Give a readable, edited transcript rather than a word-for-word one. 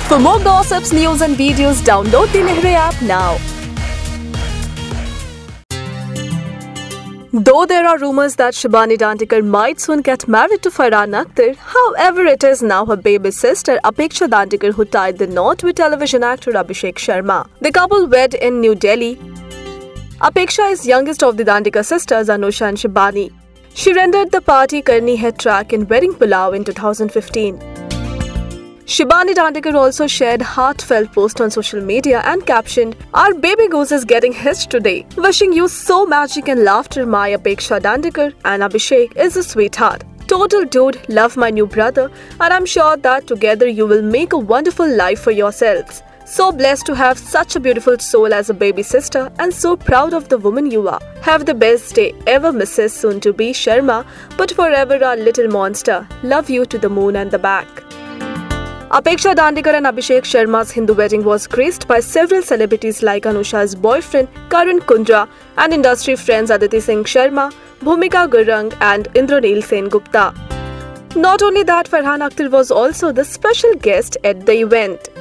For more gossips, news and videos, download the Nehru app now. Though there are rumors that Shibani Dandekar might soon get married to Farhan Akhtar, however, it is now her baby sister Apeksha Dandekar who tied the knot with television actor Abhishek Sharma. The couple wed in New Delhi. Apeksha is youngest of the Dandekar sisters Anusha and Shibani. She rendered the party Karni Hai track in Wedding Pulao in 2015. Shibani Dandekar also shared heartfelt post on social media and captioned, "Our baby goose is getting hitched today. Wishing you so magic and laughter, my Apeksha Dandekar, and Abhishek is a sweetheart. Total dude, love my new brother, and I'm sure that together you will make a wonderful life for yourselves. So blessed to have such a beautiful soul as a baby sister and so proud of the woman you are. Have the best day ever, Mrs. Soon-to-be Sharma, but forever our little monster. Love you to the moon and the back." Apeksha Dandekar and Abhishek Sharma's Hindu wedding was graced by several celebrities like Anusha's boyfriend Karan Kundra and industry friends Aditi Singh Sharma, Bhumika Gurung and Indranil Sen Gupta. Not only that, Farhan Akhtar was also the special guest at the event.